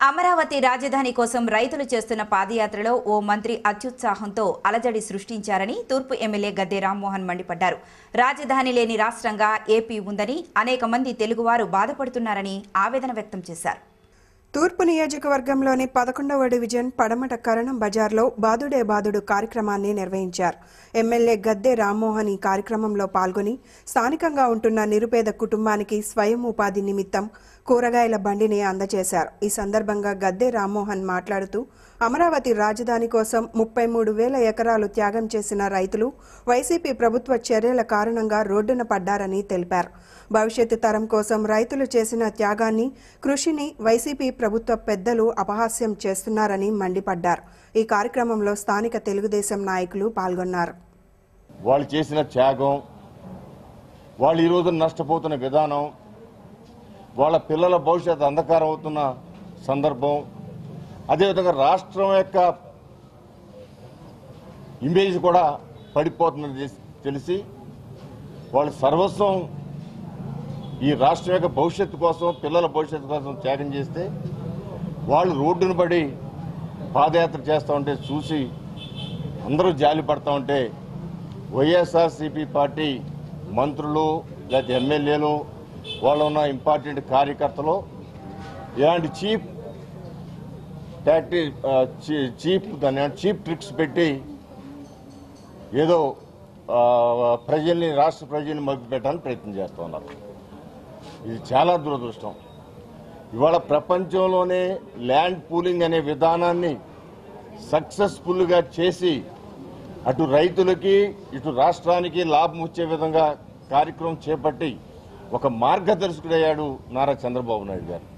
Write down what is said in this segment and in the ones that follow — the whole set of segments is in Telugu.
అమరావతి రాజధాని కోసం రైతులు చేస్తున్న పాదయాత్రలో ఓ మంత్రి అత్యుత్సాహంతో అలజడి సృష్టించారని తూర్పు ఎమ్మెల్యే గద్దె రామ్మోహన్ మండిపడ్డారు. రాజధాని లేని రాష్ట్రంగా ఏపీ ఉందని అనేక మంది తెలుగువారు బాధపడుతున్నారని ఆవేదన వ్యక్తం చేశారు. తూర్పు నియోజకవర్గంలోని 11వ డివిజన్ పడమట కరణం బజార్లో బాదుడే బాదుడు కార్యక్రమాన్ని నిర్వహించారు. ఎమ్మెల్యే గద్దె రామ్మోహన్ ఈ కార్యక్రమంలో పాల్గొని స్థానికంగా ఉంటున్న నిరుపేద కుటుంబానికి స్వయం ఉపాధి నిమిత్తం కూరగాయల బండిని అందజేశారు. ఈ సందర్భంగా గద్దె రామ్మోహన్ మాట్లాడుతూ అమరావతి రాజధాని కోసం 33,000 ఎకరాలు త్యాగం చేసిన రైతులు వైసీపీ ప్రభుత్వ చర్యల కారణంగా రోడ్డున పడ్డారని తెలిపారు. భవిష్యత్తు తరం కోసం రైతులు చేసిన త్యాగాన్ని, కృషిని వైసీపీ ప్రభుత్వ పెద్దలు అపహాస్యం చేస్తున్నారని మండిపడ్డారు. ఈ కార్యక్రమంలో స్థానిక తెలుగుదేశం నాయకులు పాల్గొన్నారు. వాళ్ళు చేసిన త్యాగం, వాళ్ళు ఈ రోజు నష్టపోతున్న విధానం, వాళ్ళ పిల్లల భవిష్యత్తు అంధకారం అవుతున్న సందర్భం, అదేవిధంగా రాష్ట్రం యొక్క ఇమేజ్ కూడా పడిపోతున్నది తెలిసి వాళ్ళు సర్వస్వం ఈ రాష్ట్రం యొక్క భవిష్యత్తు కోసం, పిల్లల భవిష్యత్తు కోసం త్యాగం చేస్తే వాళ్ళు రోడ్డును పడి పాదయాత్ర చేస్తూ ఉంటే చూసి అందరూ జాలి పడతా ఉంటే వైఎస్ఆర్సీపీ పార్టీ మంత్రులు లేదా ఎమ్మెల్యేలు, వాళ్ళు ఉన్న ఇంపార్టెంట్ కార్యకర్తలు ఇలాంటి చీప్ ట్రిక్స్ పెట్టి ఏదో ప్రజల్ని, రాష్ట్ర ప్రజల్ని మభ్యపెట్టడానికి ప్రయత్నం చేస్తూ ఉన్నారు. ఇది చాలా దురదృష్టం. ఇవాళ ప్రపంచంలోనే ల్యాండ్ పూలింగ్ అనే విధానాన్ని సక్సెస్ఫుల్గా చేసి అటు రైతులకి ఇటు రాష్ట్రానికి లాభం వచ్చే విధంగా కార్యక్రమం చేపట్టి ఒక మార్గదర్శకుడయ్యాడు నారా చంద్రబాబు నాయుడు గారు.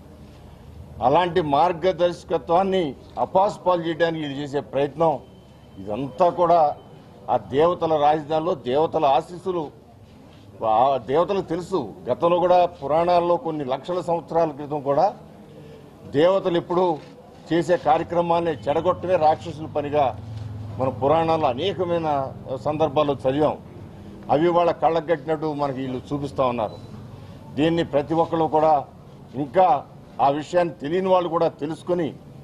అలాంటి మార్గదర్శకత్వాన్ని అపాస్పాలు చేయడానికి ఇది చేసే ప్రయత్నం, ఇదంతా కూడా ఆ దేవతల రాజధానిలో దేవతల ఆశీస్సులు, దేవతలకు తెలుసు. గతంలో కూడా పురాణాల్లో కొన్ని లక్షల సంవత్సరాల క్రితం కూడా దేవతలు ఎప్పుడు చేసే కార్యక్రమాన్ని చెడగొట్టమే రాక్షసుల పనిగా మన పురాణాల్లో అనేకమైన సందర్భాల్లో చదివాం. అవి వాళ్ళ కళ్ళకు కట్టినట్టు మనకి వీళ్ళు చూపిస్తూ ఉన్నారు. దీన్ని ప్రతి ఒక్కరు కూడా ఇంకా ఆ విషయాన్ని తెలియని వాళ్ళు కూడా తెలుసుకుని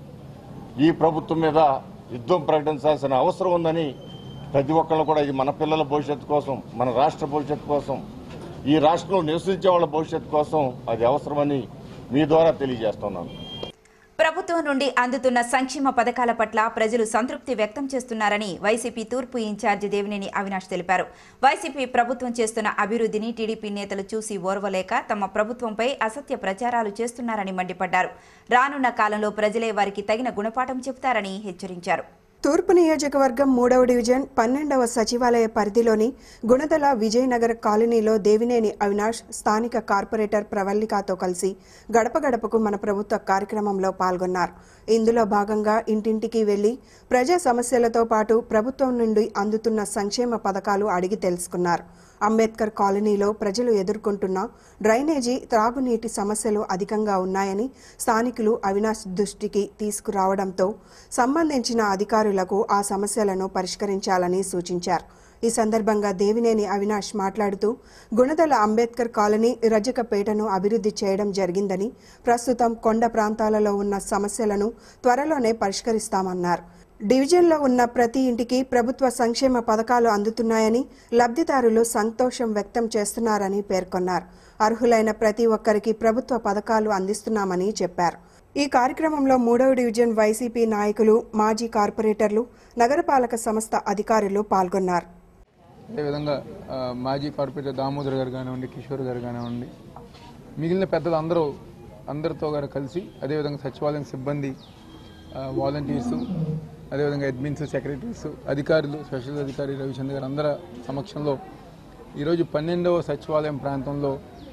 ఈ ప్రభుత్వం మీద యుద్ధం ప్రకటించాల్సిన అవసరం ఉందని ప్రతి ఒక్కళ్ళు కూడా, ఇది మన పిల్లల భవిష్యత్తు కోసం, మన రాష్ట్ర భవిష్యత్తు కోసం, ఈ రాష్ట్రంలో నివసించే వాళ్ళ భవిష్యత్తు కోసం అది అవసరమని మీ ద్వారా తెలియజేస్తున్నాను. ప్రభుత్వం నుండి అందుతున్న సంక్షేమ పథకాల పట్ల ప్రజలు సంతృప్తి వ్యక్తం చేస్తున్నారని వైసీపీ తూర్పు ఇన్ఛార్జి దేవినేని అవినాష్ తెలిపారు. వైసీపీ ప్రభుత్వం చేస్తున్న అభివృద్ధిని టీడీపీ నేతలు చూసి ఓర్వలేక తమ ప్రభుత్వంపై అసత్య ప్రచారాలు చేస్తున్నారని మండిపడ్డారు. రానున్న కాలంలో ప్రజలే వారికి తగిన గుణపాఠం చెబుతారని హెచ్చరించారు. తూర్పు నియోజకవర్గం 3వ డివిజన్ 12వ సచివాలయ పరిధిలోని గుణదల విజయనగర్ కాలనీలో దేవినేని అవినాష్ స్థానిక కార్పొరేటర్ ప్రవల్లికతో కలిసి గడప గడపకు మన ప్రభుత్వ కార్యక్రమంలో పాల్గొన్నారు. ఇందులో భాగంగా ఇంటింటికి వెళ్లి ప్రజా సమస్యలతో పాటు ప్రభుత్వం నుండి అందుతున్న సంక్షేమ పథకాలు అడిగి తెలుసుకున్నారు. అంబేద్కర్ కాలనీలో ప్రజలు ఎదుర్కొంటున్న డ్రైనేజీ, త్రాగునీటి సమస్యలు అధికంగా ఉన్నాయని స్థానికులు అవినాష్ దృష్టికి తీసుకురావడంతో సంబంధించిన అధికారులకు ఆ సమస్యలను పరిష్కరించాలని సూచించారు. ఈ సందర్భంగా దేవినేని అవినాష్ మాట్లాడుతూ గుణదల అంబేద్కర్ కాలనీ, రజకపేటను అభివృద్ధి చేయడం జరిగిందని, ప్రస్తుతం కొండ ప్రాంతాలలో ఉన్న సమస్యలను త్వరలోనే పరిష్కరిస్తామన్నారు. డివిజన్లో ఉన్న ప్రతి ఇంటికి ప్రభుత్వ సంక్షేమ పథకాలు అందుతున్నాయని, లబ్ధిదారులు సంతోషం వ్యక్తం చేస్తున్నారని పేర్కొన్నారు. అర్హులైన ప్రతి ఒక్కరికి ప్రభుత్వ పథకాలు అందిస్తున్నామని చెప్పారు. ఈ కార్యక్రమంలో 3వ డివిజన్ వైసీపీ నాయకులు, మాజీ కార్పొరేటర్లు, నగరపాలక సంస్థ అధికారులు పాల్గొన్నారు. అదేవిధంగా మాజీ కార్పొరేటర్ దామోదర్ గారు కానివ్వండి, కిషోర్ గారు కానివ్వండి, మిగిలిన పెద్దలు అందరితో గారు కలిసి, అదేవిధంగా సచివాలయం సిబ్బంది, వాలంటీర్సు, అదేవిధంగా అడ్మిన్స్, సెక్రటరీస్, అధికారులు, స్పెషల్ అధికారి రవిచంద్ర గారు అందరి సమక్షంలో ఈరోజు 12వ సచివాలయం ప్రాంతంలో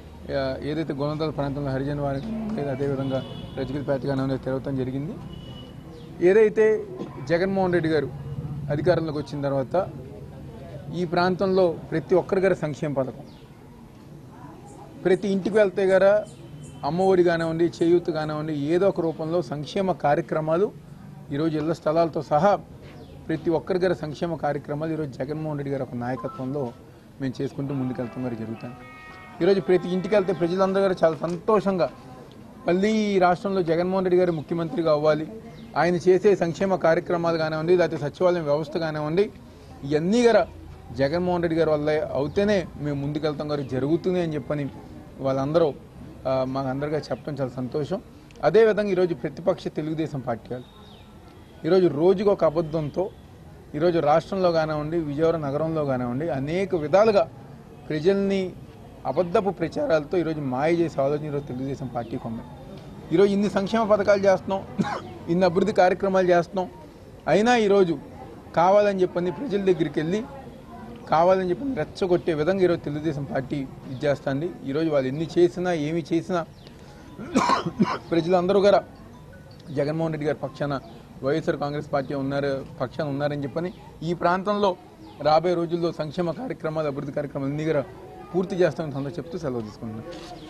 ఏదైతే గుణదల ప్రాంతంలో హరిజన వారి, అదేవిధంగా రజకపేట కానివ్వండి తిరగటం జరిగింది. ఏదైతే జగన్మోహన్ రెడ్డి గారు అధికారంలోకి వచ్చిన తర్వాత ఈ ప్రాంతంలో ప్రతి ఒక్కరి గారి సంక్షేమ పథకం, ప్రతి ఇంటికి వెళ్తే గారా అమ్మఒడి కానివ్వండి, చేయూత కానివ్వండి, ఏదో ఒక రూపంలో సంక్షేమ కార్యక్రమాలు ఈరోజు ఇళ్ల స్థలాలతో సహా ప్రతి ఒక్కరి గారి సంక్షేమ కార్యక్రమాలు ఈరోజు జగన్మోహన్ రెడ్డి గారి ఒక నాయకత్వంలో మేము చేసుకుంటూ ముందుకెళ్తాం గారు జరుగుతాం. ఈరోజు ప్రతి ఇంటికి వెళ్తే ప్రజలందరూ గారు చాలా సంతోషంగా మళ్ళీ ఈ రాష్ట్రంలో జగన్మోహన్ రెడ్డి గారు ముఖ్యమంత్రిగా అవ్వాలి, ఆయన చేసే సంక్షేమ కార్యక్రమాలు కానివ్వండి, లేకపోతే సచివాలయం వ్యవస్థ కానివ్వండి, ఇవన్నీ గారు జగన్మోహన్ రెడ్డి గారి వల్ల అవుతేనే మేము ముందుకెళ్తాం గారు జరుగుతుంది అని చెప్పని వాళ్ళందరూ మాకందరిగా చెప్పడం చాలా సంతోషం. అదేవిధంగా ఈరోజు ప్రతిపక్ష తెలుగుదేశం పార్టీ వాళ్ళు ఈరోజు రోజుకు ఒక అబద్ధంతో ఈరోజు రాష్ట్రంలో కానివ్వండి, విజయవాడ నగరంలో కానివ్వండి అనేక విధాలుగా ప్రజల్ని అబద్ధపు ప్రచారాలతో ఈరోజు మాయ చేసే ఆలోచన ఈరోజు తెలుగుదేశం పార్టీకి ఉంది. ఈరోజు ఇన్ని సంక్షేమ పథకాలు చేస్తున్నాం, ఇన్ని అభివృద్ధి కార్యక్రమాలు చేస్తున్నాం, అయినా ఈరోజు కావాలని చెప్పని ప్రజల దగ్గరికి వెళ్ళి కావాలని చెప్పి రెచ్చగొట్టే విధంగా ఈరోజు తెలుగుదేశం పార్టీ ఇచ్చేస్తుంది. ఈరోజు వాళ్ళు ఎన్ని చేసినా ఏమి చేసినా ప్రజలందరూ కూడా జగన్మోహన్ రెడ్డి గారి పక్షాన వైఎస్ఆర్ కాంగ్రెస్ పార్టీ పక్షాన ఉన్నారని చెప్పని ఈ ప్రాంతంలో రాబోయే రోజుల్లో సంక్షేమ కార్యక్రమాలు అభివృద్ధి కార్యక్రమాలు అన్ని కూడా పూర్తి చేస్తామని అందరూ చెప్తూ సెలవు తీసుకుంటున్నాను.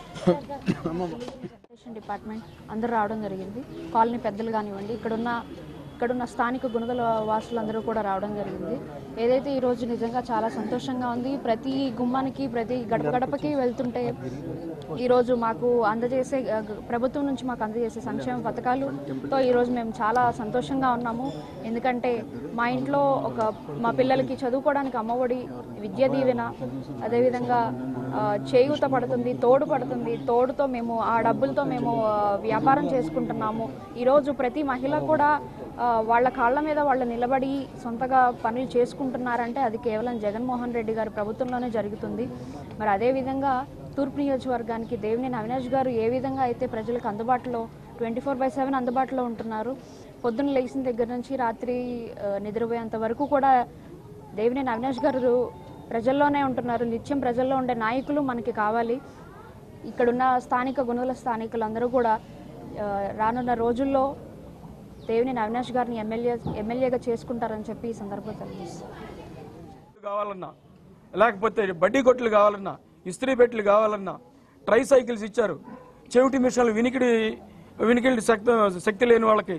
డిపార్ట్మెంట్ అందరూ రావడం జరిగింది. కాలనీ పెద్దలు కానివ్వండి, ఇక్కడున్న స్థానిక గుణదల వాసులందరూ కూడా రావడం జరిగింది. ఏదైతే ఈరోజు నిజంగా చాలా సంతోషంగా ఉంది. ప్రతి గుమ్మానికి ప్రతి గడపకి వెళ్తుంటే ఈరోజు మాకు అందజేసే ప్రభుత్వం నుంచి మాకు అందజేసే సంక్షేమ పథకాలతో ఈరోజు మేము చాలా సంతోషంగా ఉన్నాము. ఎందుకంటే మా ఇంట్లో మా పిల్లలకి చదువుకోవడానికి అమ్మఒడి, విద్యా దీవెన, అదేవిధంగా చేయూత పడుతుంది, తోడు పడుతుంది. తోడుతో మేము ఆ డబ్బులతో మేము వ్యాపారం చేసుకుంటున్నాము. ఈరోజు ప్రతి మహిళ కూడా వాళ్ళ కాళ్ళ మీద వాళ్ళు నిలబడి సొంతగా పనులు చేసుకుంటున్నారంటే అది కేవలం జగన్మోహన్ రెడ్డి గారి ప్రభుత్వంలోనే జరుగుతుంది. మరి అదేవిధంగా తూర్పు నియోజకవర్గానికి దేవినేని అవినాష్ గారు ఏ విధంగా అయితే ప్రజలకు అందుబాటులో 24/7 అందుబాటులో ఉంటున్నారు, పొద్దున్న లేచిన దగ్గర నుంచి రాత్రి నిద్రపోయేంత వరకు కూడా దేవినేని అవినాష్ గారు ప్రజల్లోనే ఉంటున్నారు. నిత్యం ప్రజల్లో ఉండే నాయకులు మనకి కావాలి. ఇక్కడున్న గుణదల స్థానికులందరూ కూడా రానున్న రోజుల్లో దేవినేని అవినాష్ గారిని ఎమ్మెల్యేగా చేసుకుంటారని చెప్పి ఈ సందర్భంగా తెలియజేస్తారు. కావాలన్నా, లేకపోతే బడ్డీ కొట్లు కావాలన్నా, ఇస్త్రీ పెట్టెలు కావాలన్నా, ట్రై సైకిల్స్ ఇచ్చారు. చెవిటి మిషన్లు వినికిడి శక్తి లేని వాళ్ళకి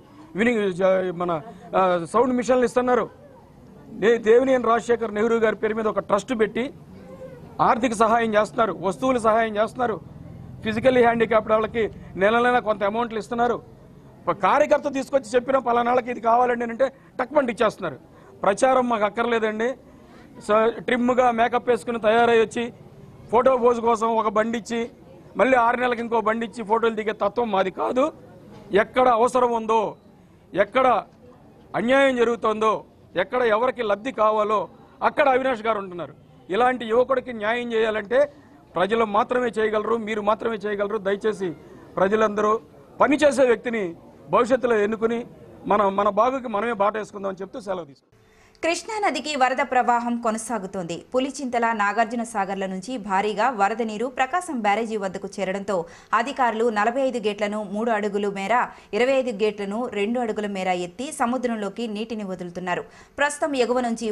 మన సౌండ్ మిషన్లు ఇస్తున్నారు. దేవినేని రాజశేఖర్ నెహ్రూ గారి పేరు మీద ఒక ట్రస్ట్ పెట్టి ఆర్థిక సహాయం చేస్తున్నారు, వస్తువుల సహాయం చేస్తున్నారు. ఫిజికల్లీ హ్యాండిక్యాప్డ్ వాళ్ళకి నెల కొంత అమౌంట్లు ఇస్తున్నారు. కార్యకర్త తీసుకొచ్చి చెప్పిన పలానాళ్ళకి ఇది కావాలండి అంటే టక్మండి ఇచ్చేస్తున్నారు. ప్రచారం మాకు అక్కర్లేదండి. ట్రిమ్గా మేకప్ వేసుకుని తయారై వచ్చి ఫోటో పోజు కోసం ఒక బండి ఇచ్చి మళ్ళీ 6 నెలలకు ఇంకో బండి ఇచ్చి ఫోటోలు దిగే తత్వం మాది కాదు. ఎక్కడ అవసరం ఉందో, ఎక్కడ అన్యాయం జరుగుతుందో, ఎక్కడ ఎవరికి లబ్ధి కావాలో అక్కడ అవినాష్ గారు ఉంటున్నారు. ఇలాంటి యువకుడికి న్యాయం చేయాలంటే ప్రజలు మాత్రమే చేయగలరు, మీరు మాత్రమే చేయగలరు. దయచేసి ప్రజలందరూ పనిచేసే వ్యక్తిని భవిష్యత్తులో ఎన్నుకుని మన బాగుకి మనమే బాట వేసుకుందామని చెప్తూ సెలవు తీసుకుంటాం. కృష్ణానదికి వరద ప్రవాహం కొనసాగుతోంది. పులిచింతల, నాగార్జున సాగర్ల నుంచి భారీగా వరద నీరు ప్రకాశం బ్యారేజీ వద్దకు చేరడంతో అధికారులు 45 గేట్లను 3 అడుగుల మేర, 25 గేట్లను 2 అడుగుల మేర ఎత్తి సముద్రంలోకి నీటిని వదులుతున్నారు. ప్రస్తుతం ఎగువ నుంచి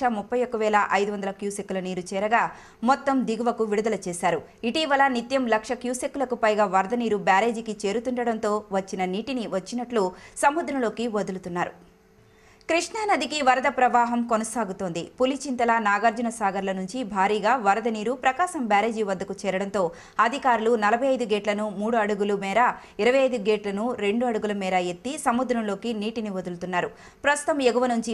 1,31,500 క్యూసెక్కుల నీరు చేరగా మొత్తం దిగువకు విడుదల చేశారు. ఇటీవల నిత్యం 1,00,000 క్యూసెక్కులకు పైగా వరద నీరు బ్యారేజీకి చేరుతుండటంతో వచ్చిన నీటిని వచ్చినట్లు సముద్రంలోకి వదులుతున్నారు. కృష్ణానదికి వరద ప్రవాహం కొనసాగుతోంది. పులిచింతల, నాగార్జున సాగర్ల నుంచి భారీగా వరద నీరు ప్రకాశం బ్యారేజీ వద్దకు చేరడంతో అధికారులు 45 గేట్లను 3 అడుగుల మేర, 25 గేట్లను 2 అడుగుల మేర ఎత్తి సముద్రంలోకి నీటిని వదులుతున్నారు. ప్రస్తుతం ఎగువ నుంచి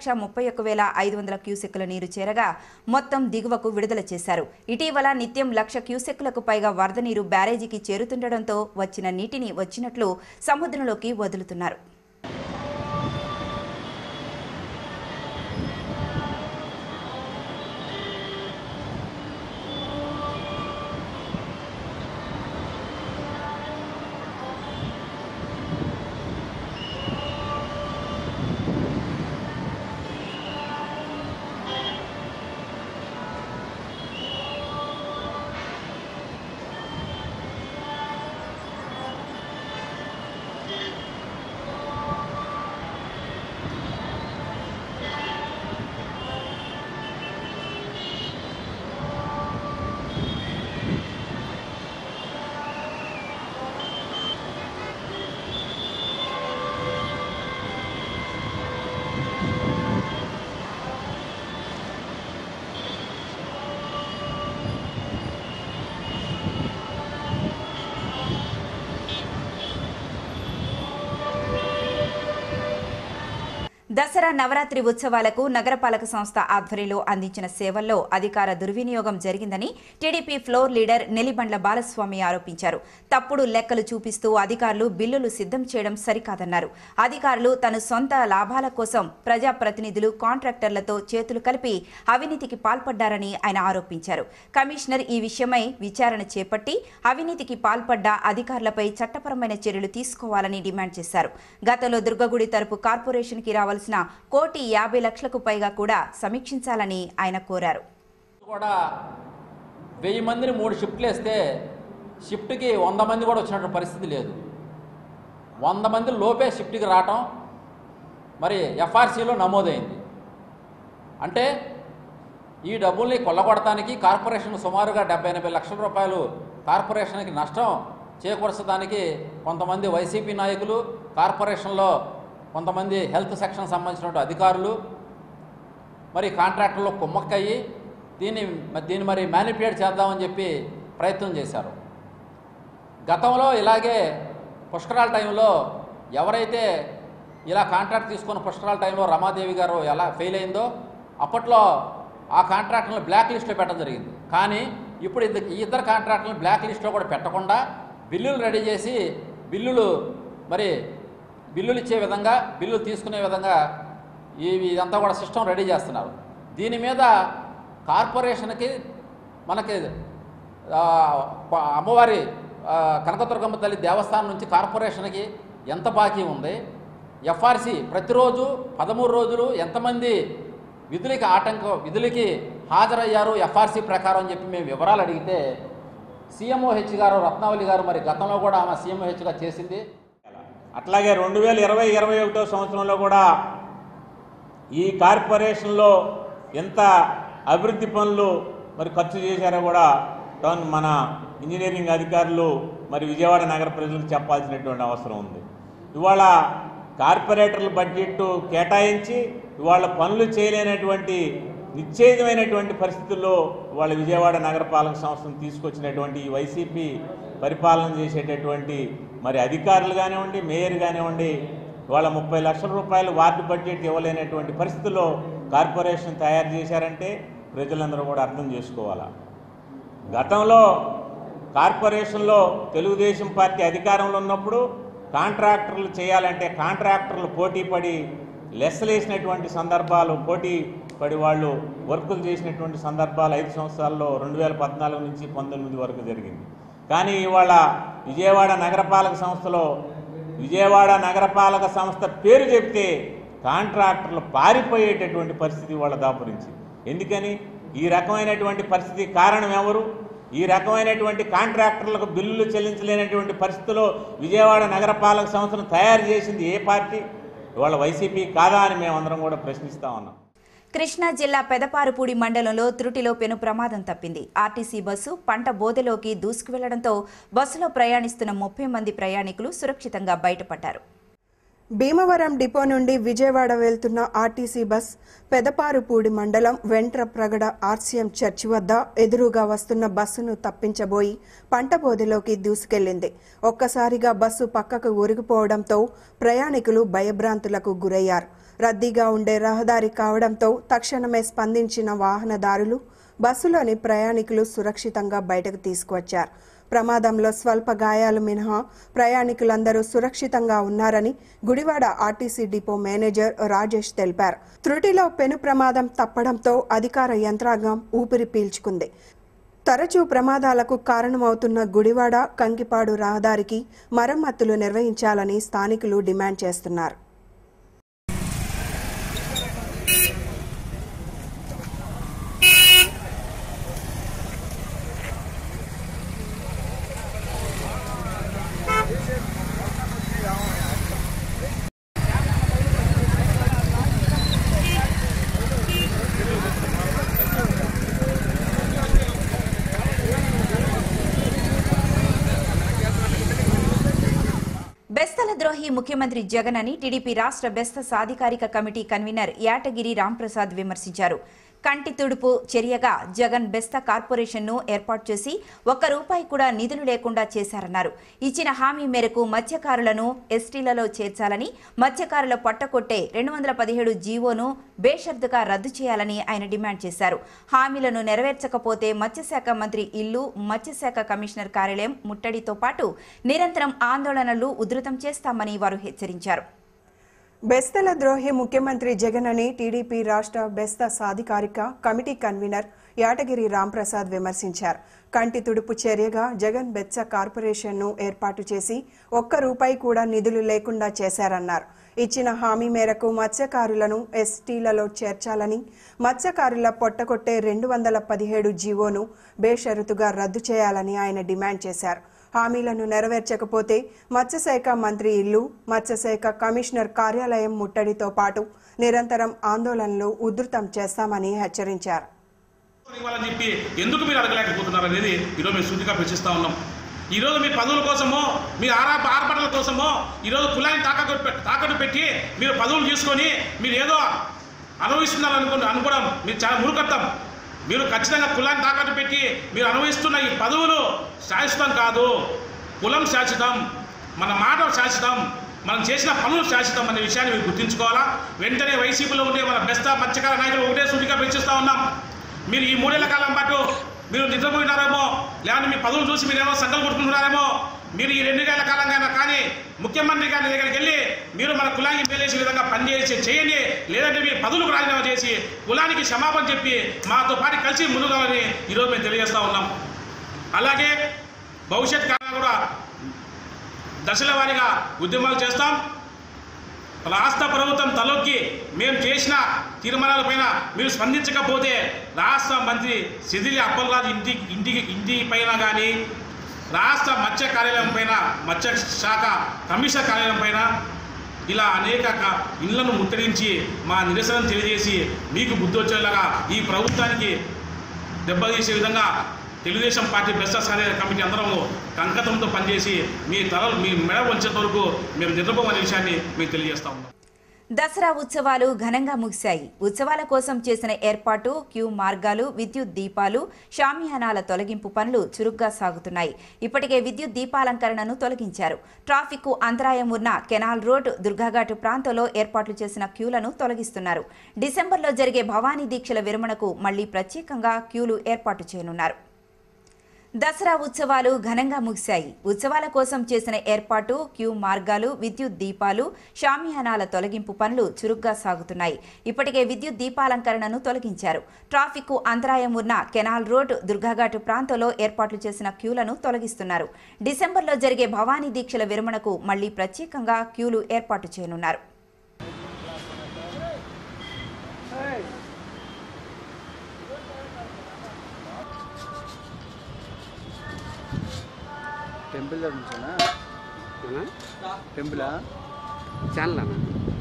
1,31,500 క్యూసెక్కుల నీరు చేరగా మొత్తం దిగువకు విడుదల చేశారు. ఇటీవల నిత్యం 1,00,000 క్యూసెక్కులకు పైగా వరద నీరు బ్యారేజీకి చేరుతుండటంతో వచ్చిన నీటిని వచ్చినట్లు సముద్రంలోకి వదులుతున్నారు. దసరా నవరాత్రి ఉత్సవాలకు నగరపాలక సంస్థ ఆధ్వర్యంలో అందించిన సేవల్లో అధికార దుర్వినియోగం జరిగిందని TDP floor leader Nelibandla Balaswamy ఆరోపించారు. తప్పుడు లెక్కలు చూపిస్తూ అధికారులు బిల్లులు సిద్ధం చేయడం సరికాదన్నారు. అధికారులు తన సొంత లాభాల కోసం ప్రజాప్రతినిధులు కాంట్రాక్టర్లతో చేతులు కలిపి అవినీతికి పాల్పడ్డారని ఆయన ఆరోపించారు. కమిషనర్ ఈ విషయమై విచారణ చేపట్టి అవినీతికి పాల్పడ్డ అధికారులపై చట్టపరమైన చర్యలు తీసుకోవాలని డిమాండ్ చేశారు. గతంలో దుర్గగుడి తరపు కార్పొరేషన్కి రావాల్సిన 1,50,00,000కు పైగా కూడా సమీక్షించాలని ఆయన కోరారు. కూడా 1000 మందిని 3 షిఫ్ట్లు వేస్తే షిఫ్ట్కి 100 మంది కూడా వచ్చినటువంటి పరిస్థితి లేదు. 100 మంది లోపే షిఫ్ట్కి రావటం మరి ఎఫ్ఆర్సీలో నమోదైంది. అంటే ఈ డబ్బుల్ని కొల్లగొడటానికి కార్పొరేషన్ సుమారుగా 70-80 లక్షల రూపాయలు కార్పొరేషన్కి నష్టం చేకూర్చడానికి కొంతమంది వైసీపీ నాయకులు, కార్పొరేషన్లో కొంతమంది హెల్త్ సెక్షన్ సంబంధించిన అధికారులు మరి కాంట్రాక్టర్లు కుమ్మక్కయ్యి దీన్ని మరి మ్యానిపులేట్ చేద్దామని చెప్పి ప్రయత్నం చేశారు. గతంలో ఇలాగే పుష్కరాల టైంలో ఎవరైతే ఇలా కాంట్రాక్ట్ తీసుకున్న పుష్కరాల టైంలో రమాదేవి గారు ఎలా ఫెయిల్ అయిందో అప్పట్లో ఆ కాంట్రాక్టర్లను బ్లాక్ లిస్ట్లో పెట్టడం జరిగింది. కానీ ఇప్పుడు ఈ ఇద్దరు కాంట్రాక్టర్లను బ్లాక్ లిస్ట్లో కూడా పెట్టకుండా బిల్లులు రెడీ చేసి బిల్లులు ఇచ్చే విధంగా, బిల్లులు తీసుకునే విధంగా ఇదంతా కూడా సిస్టమ్ రెడీ చేస్తున్నారు. దీని మీద కార్పొరేషన్కి మనకి అమ్మవారి కనకదుర్గమ్మ తల్లి దేవస్థానం నుంచి కార్పొరేషన్కి ఎంత బాకీ ఉంది, ఎఫ్ఆర్సీ ప్రతిరోజు 13 రోజులు ఎంతమంది విధులకి హాజరయ్యారు ఎఫ్ఆర్సీ ప్రకారం అని చెప్పి మేము వివరాలు అడిగితే సీఎంఓహెచ్ గారు రత్నావళి గారు మరి గతంలో కూడా ఆమె సీఎంఓహెచ్గా చేసింది. అట్లాగే 2020-21 సంవత్సరంలో కూడా ఈ కార్పొరేషన్లో ఎంత అభివృద్ధి పనులు మరి ఖర్చు చేశారో కూడా మన ఇంజనీరింగ్ అధికారులు మరి విజయవాడ నగర ప్రజలకు చెప్పాల్సినటువంటి అవసరం ఉంది. ఇవాళ కార్పొరేటర్ల బడ్జెట్ కేటాయించి ఇవాళ పనులు చేయలేనటువంటి నిశ్చేదమైనటువంటి పరిస్థితుల్లో ఇవాళ విజయవాడ నగరపాలక సంస్థను తీసుకొచ్చినటువంటి ఈ వైసీపీ పరిపాలన చేసేటటువంటి మరి అధికారులు కానివ్వండి, మేయర్ కానివ్వండి, ఇవాళ 30 లక్షల రూపాయలు వార్డు బడ్జెట్ ఇవ్వలేనటువంటి పరిస్థితుల్లో కార్పొరేషన్ తయారు చేశారంటే ప్రజలందరూ కూడా అర్థం చేసుకోవాలా. గతంలో కార్పొరేషన్లో తెలుగుదేశం పార్టీ అధికారంలో ఉన్నప్పుడు కాంట్రాక్టర్లు చేయాలంటే కాంట్రాక్టర్లు పోటీపడి లెస్సలేసినటువంటి సందర్భాలు, పోటీపడి వాళ్ళు వర్కులు చేసినటువంటి సందర్భాలు 5 సంవత్సరాల్లో 2014 నుంచి 19 వరకు జరిగింది. కానీ ఇవాళ విజయవాడ నగరపాలక సంస్థలో విజయవాడ నగరపాలక సంస్థ పేరు చెప్తే కాంట్రాక్టర్లు పారిపోయేటటువంటి పరిస్థితి ఇవాళ దాపురించింది. ఎందుకని ఈ రకమైనటువంటి పరిస్థితి కారణం ఎవరు? ఈ రకమైనటువంటి కాంట్రాక్టర్లకు బిల్లులు చెల్లించలేనటువంటి పరిస్థితిలో విజయవాడ నగరపాలక సంస్థను తయారు చేసింది ఏ పార్టీ? ఇవాళ వైసీపీ కాదా అని మేమందరం కూడా ప్రశ్నిస్తా ఉన్నాం. కృష్ణా జిల్లా పెదపారుపూడి మండలంలో త్రుటిలో పెను ప్రమాదం తప్పింది. ఆర్టీసీ బస్సు పంట బోదెలోకి దూసుకువెళ్లడంతో బస్సులో ప్రయాణిస్తున్న 30 మంది ప్రయాణికులు సురక్షితంగా బయటపడ్డారు. భీమవరం డిపో నుండి విజయవాడ వెళ్తున్న ఆర్టీసీ బస్ పెదపారుపూడి మండలం వెంట్రప్రగడ ఆర్సీఎం చర్చి వద్ద ఎదురుగా వస్తున్న బస్సును తప్పించబోయి పంట బోదెలోకి దూసుకెళ్లింది. ఒక్కసారిగా బస్సు పక్కకు ఒరిగిపోవడంతో ప్రయాణికులు భయభ్రాంతులకు గురయ్యారు. రద్దీగా ఉండే రహదారి కావడంతో తక్షణమే స్పందించిన వాహనదారులు బస్సులోని ప్రయాణికులు సురక్షితంగా బయటకు తీసుకువచ్చారు. ప్రమాదంలో స్వల్ప గాయాలు మినహా ప్రయాణికులందరూ సురక్షితంగా ఉన్నారని Gudivada RTC depot manager Rajesh తెలిపారు. త్రుటిలో పెను ప్రమాదం తప్పడంతో అధికార యంత్రాంగం ఊపిరి పీల్చుకుంది. తరచూ ప్రమాదాలకు కారణమవుతున్న గుడివాడ కంకిపాడు రహదారికి మరమ్మతులు నిర్వహించాలని స్థానికులు డిమాండ్ చేస్తున్నారు. బెస్తల ద్రోహి ముఖ్యమంత్రి జగన్ అని టీడీపీ రాష్ట్ర బెస్త సాధికారిక కమిటీ కన్వీనర్ యాటగిరి రాంప్రసాద్ విమర్శించారు. కంటి తుడుపు చర్యగా జగన్ బెస్త కార్పొరేషన్ను ఏర్పాటు చేసి ₹1 కూడా నిధులు లేకుండా చేశారన్నారు. ఇచ్చిన హామీ మేరకు మత్స్యకారులను ఎస్టీలలో చేర్చాలని, మత్స్యకారుల పొట్టకొట్టే 217 జీవోను బేషరతుగా రద్దు చేయాలని ఆయన డిమాండ్ చేశారు. హామీలను నెరవేర్చకపోతే మత్స్యశాఖ మంత్రి ఇల్లు, మత్స్యశాఖ కమిషనర్ కార్యాలయం ముట్టడితో పాటు నిరంతరం ఆందోళనలు ఉధృతం చేస్తామని వారు హెచ్చరించారు. బెస్తల ద్రోహి ముఖ్యమంత్రి జగన్ అని టీడీపీ రాష్ట్ర బెస్త సాధికారిక కమిటీ కన్వీనర్ యాటగిరి రాంప్రసాద్ విమర్శించారు. కంటి తుడుపు చర్యగా జగన్ బెస్త కార్పొరేషన్ను ఏర్పాటు చేసి ₹1 కూడా నిధులు లేకుండా చేశారన్నారు. ఇచ్చిన హామీ మేరకు మత్స్యకారులను ఎస్టీలలో చేర్చాలని, మత్స్యకారుల పొట్టకొట్టే 217 జీవోను బేషరతుగా రద్దు చేయాలని ఆయన డిమాండ్ చేశారు. హామీలను నెరవేర్చకపోతే మత్స్యశాఖ మంత్రి ఇల్లు, మత్స్యశాఖ కమిషనర్ కార్యాలయం ముట్టడితో పాటు నిరంతరం ఆందోళనలు ఉధృతం చేస్తామని హెచ్చరించారు. ఎందుకు మీరు అడగలేకపోతున్నారు అనేది ఈరోజు మేము సూటిగా ప్రశ్నిస్తా ఉన్నాం. ఈరోజు మీ పదవుల కోసమో, మీ ఆర్భటల కోసమో ఈరోజు కులాన్ని తాకట్టు పెట్టి మీరు పదవులు తీసుకొని మీరు ఏదో అనుభవిస్తున్నారు అనుకోవడం మీరు చాలా మూర్ఖత్వం. మీరు ఖచ్చితంగా కులాన్ని తాకట్టు పెట్టి మీరు అనుభవిస్తున్న ఈ పదవులు శాశ్వతం కాదు. కులం శాశ్వతం, మన మాట శాశ్వతం, మనం చేసిన పనులు శాశ్వతం అనే విషయాన్ని మీరు గుర్తుంచుకోవాలా. వెంటనే వైసీపీలో ఉండే మన బెస్త మత్స్యకార నాయకులు ఒకటే సూటిగా ప్రశ్నిస్తూ ఉన్నాం. మీరు ఈ 3 ఏళ్ల కాలం పాటు మీరు నిద్రపోయినారేమో, లేదంటే మీ పదవులు చూసి మీరేమో సంకల్పం కొట్టుకుంటున్నారేమో. మీరు ఈ 2 ఏళ్ల కాలంగా కానీ ముఖ్యమంత్రి గారి దగ్గరికి వెళ్ళి మీరు మన కులానికి మేలేసే విధంగా పనిచేసి చేయండి, లేదంటే మీ పదవులకు రాజీనామా చేసి కులానికి క్షమాపణ చెప్పి మాతో పాటు కలిసి ముందుగాలని ఈరోజు మేము తెలియజేస్తూ ఉన్నాం. అలాగే భవిష్యత్ కాలంలో కూడా దశల వారీగా ఉద్యమాలు చేస్తాం. రాష్ట్ర ప్రభుత్వం తలొక్కి మేము చేసిన తీర్మానాలపైన మీరు స్పందించకపోతే రాష్ట్ర మంత్రి సిదిలి అప్పలరాజు ఇంటి పైన కానీ, రాష్ట్ర మత్స్య కార్యాలయం పైన, మత్స్య శాఖ కమిషనర్ కార్యాలయం పైన ఇలా అనేక ఇళ్లను ముట్టడించి మా నిరసన తెలియజేసి మీకు బుద్ధి వచ్చేలాగా ఈ ప్రభుత్వానికి దెబ్బతీసే విధంగా తెలుగుదేశం పార్టీ బెస్త సాధికారిక కమిటీ అందరము కంకతంతో పనిచేసి మీ మెడ వంచేంత వరకు మేము నిద్రపోమనే విషయాన్ని మీకు తెలియజేస్తా ఉన్నాం. దసరా ఉత్సవాలు ఘనంగా ముగిశాయి. ఉత్సవాల కోసం చేసిన ఏర్పాటు, క్యూ మార్గాలు, విద్యుత్ దీపాలు, షామియానాల తొలగింపు పనులు చురుగ్గా సాగుతున్నాయి. ఇప్పటికే విద్యుత్ దీపాలంకరణను తొలగించారు. ట్రాఫిక్ అంతరాయం ఉన్న కెనాల్ రోడ్, దుర్గాఘాట్ ప్రాంతంలో ఏర్పాట్లు చేసిన క్యూలను తొలగిస్తున్నారు. డిసెంబర్లో జరిగే భవానీ దీక్షల విరమణకు మళ్లీ ప్రత్యేకంగా క్యూలు ఏర్పాటు చేయనున్నారు. దసరా ఉత్సవాలు ఘనంగా ముగిశాయి. ఉత్సవాల కోసం చేసిన ఏర్పాటు, క్యూ మార్గాలు, విద్యుత్ దీపాలు, షామియానాల తొలగింపు పనులు చురుగ్గా సాగుతున్నాయి. ఇప్పటికే విద్యుత్ దీపాలంకరణను తొలగించారు. ట్రాఫిక్ అంతరాయం ఉన్న కెనాల్ రోడ్, దుర్గాఘాట్ ప్రాంతంలో ఏర్పాట్లు చేసిన క్యూలను తొలగిస్తున్నారు. డిసెంబర్లో జరిగే భవానీ దీక్షల విరమణకు మళ్లీ ప్రత్యేకంగా క్యూలు ఏర్పాటు చేయనున్నారు. టెంపుల్ నుంచేనా టెంపులా ఛానల్ అన్న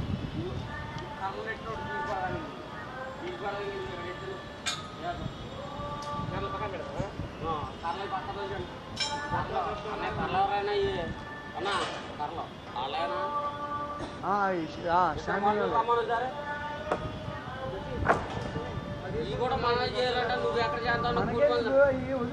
కూడా మనం చేయాలంటే నువ్వు ఎక్కడ చేస్తావు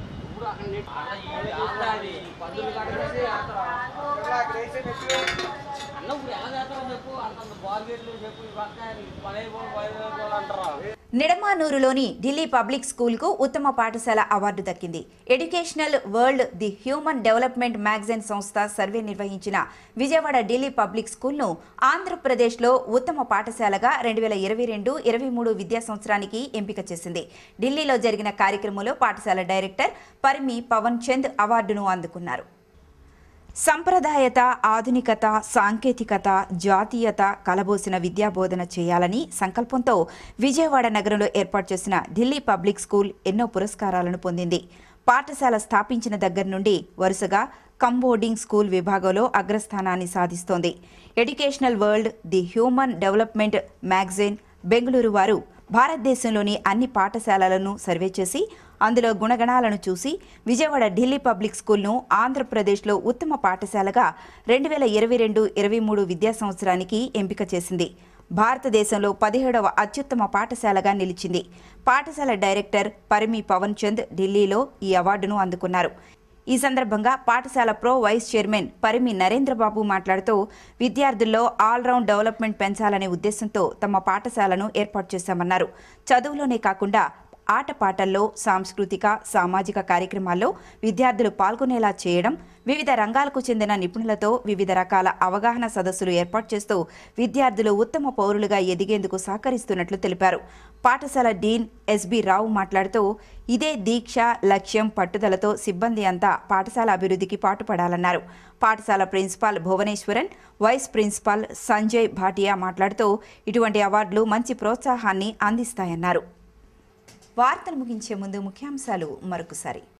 నిడమానూరులోని ఢిల్లీ పబ్లిక్ స్కూల్కు ఉత్తమ పాఠశాల అవార్డు దక్కింది. Educational world the human development magazine సంస్థ సర్వే నిర్వహించిన విజయవాడ ఢిల్లీ పబ్లిక్ స్కూల్ను ఆంధ్రప్రదేశ్లో ఉత్తమ పాఠశాలగా 2022-23 విద్యా సంవత్సరానికి ఎంపిక చేసింది. ఢిల్లీలో జరిగిన కార్యక్రమంలో పాఠశాల డైరెక్టర్ పరిమి పవన్ చంద్ అవార్డును అందుకున్నారు. సంప్రదాయత, ఆధునికత, సాంకేతికత, జాతీయత కలబోసిన విద్యాబోధన చేయాలని సంకల్పంతో విజయవాడ నగరంలో ఏర్పాటు చేసిన ఢిల్లీ పబ్లిక్ స్కూల్ ఎన్నో పురస్కారాలను పొందింది. పాఠశాల స్థాపించిన దగ్గర నుండి వరుసగా కంబోర్డింగ్ స్కూల్ విభాగంలో అగ్రస్థానాన్ని సాధిస్తోంది. Educational world the human development magazine Bengaluru వారు భారతదేశంలోని అన్ని పాఠశాలలను సర్వే చేసి అందులో గుణగణాలను చూసి విజయవాడ ఢిల్లీ పబ్లిక్ స్కూల్ను ఆంధ్రప్రదేశ్లో ఉత్తమ పాఠశాలగా 2022-23 విద్యా సంవత్సరానికి ఎంపిక చేసింది. భారతదేశంలో 17వ అత్యుత్తమ పాఠశాలగా నిలిచింది. పాఠశాల డైరెక్టర్ పరిమి పవన్ చంద్ ఢిల్లీలో ఈ అవార్డును అందుకున్నారు. ఈ సందర్భంగా పాఠశాల pro vice chairman Parimi Narendrababu మాట్లాడుతూ విద్యార్థుల్లో ఆల్రౌండ్ డెవలప్మెంట్ పెంచాలనే ఉద్దేశంతో తమ పాఠశాలను ఏర్పాటు చేశామన్నారు. చదువులోనే కాకుండా ఆటపాటల్లో, సాంస్కృతిక, సామాజిక కార్యక్రమాల్లో విద్యార్థులు పాల్గొనేలా చేయడం, వివిధ రంగాలకు చెందిన నిపుణులతో వివిధ రకాల అవగాహన సదస్సులు ఏర్పాటు చేస్తూ విద్యార్థులు ఉత్తమ పౌరులుగా ఎదిగేందుకు సహకరిస్తున్నట్లు తెలిపారు. పాఠశాల డీన్ ఎస్బి రావు మాట్లాడుతూ ఇదే దీక్ష, లక్ష్యం, పట్టుదలతో సిబ్బంది అంతా పాఠశాల అభివృద్ధికి పాటుపడాలన్నారు. పాఠశాల principal Bhuvaneswaran, vice principal Sanjay Bhatia మాట్లాడుతూ ఇటువంటి అవార్డులు మంచి ప్రోత్సాహాన్ని అందిస్తాయన్నారు. వార్తలు ముగించే ముందు ముఖ్యాంశాలు మరొకసారి.